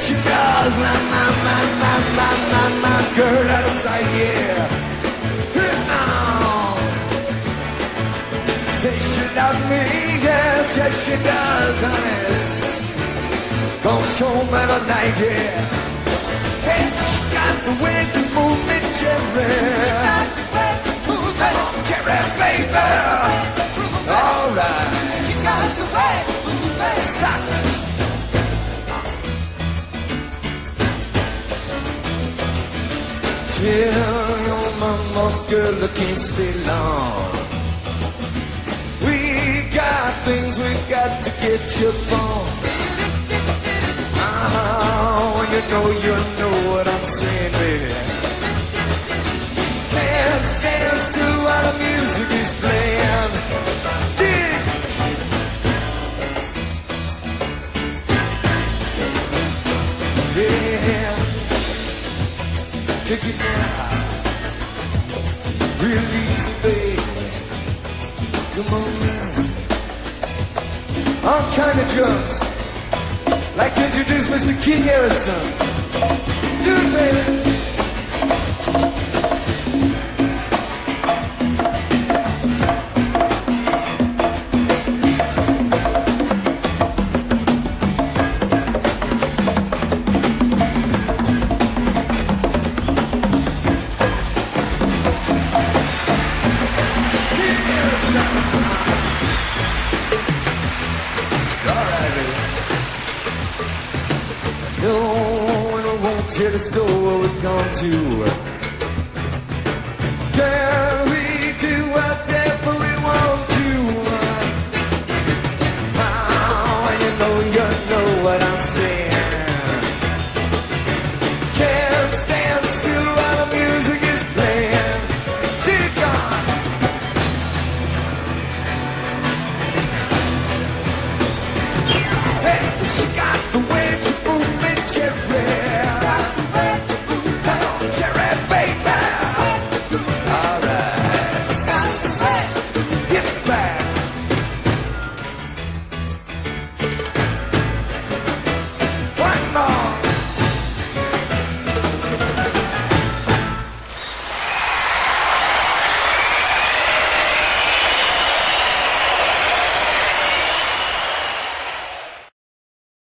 she does. My girl out of sight, yeah. Say she loves me, yes, yes she does, honey. Gonna show me tonight, yeah. Hey, she got the way to move me, Jerry. She got the way to move me. Come on, Jerry, baby. All right. She got the way to move me. Suck. Tell your mama, girl, I can't stay long. We got things we got to get you on. When you know what I'm saying, baby. Can't stand still while the music is playing. Dig. Yeah. Take it now. Real easy, baby. Come on now. All kind of drums. Like to introduce Mr. King Harrison. Do it, baby. To the soul we've gone to. Girl,